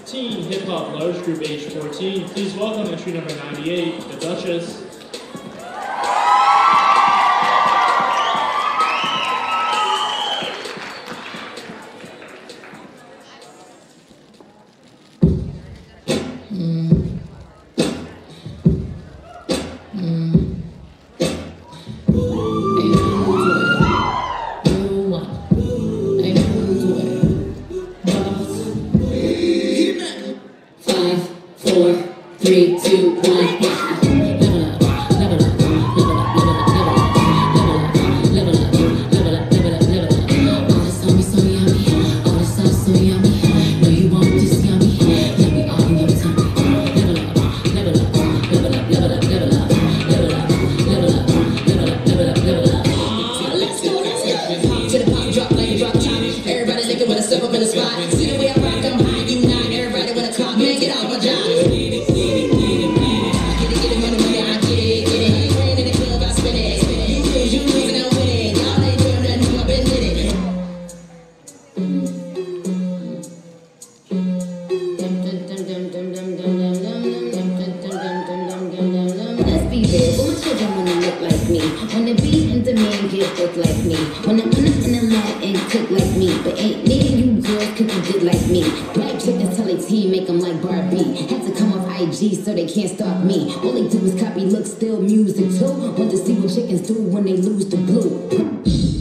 teen hip-hop large group age 14. Please welcome entry number 98, the Duchesses. So they can't stop me. All they do is copy looks, still music too. Want to see what chickens do when they lose the blue.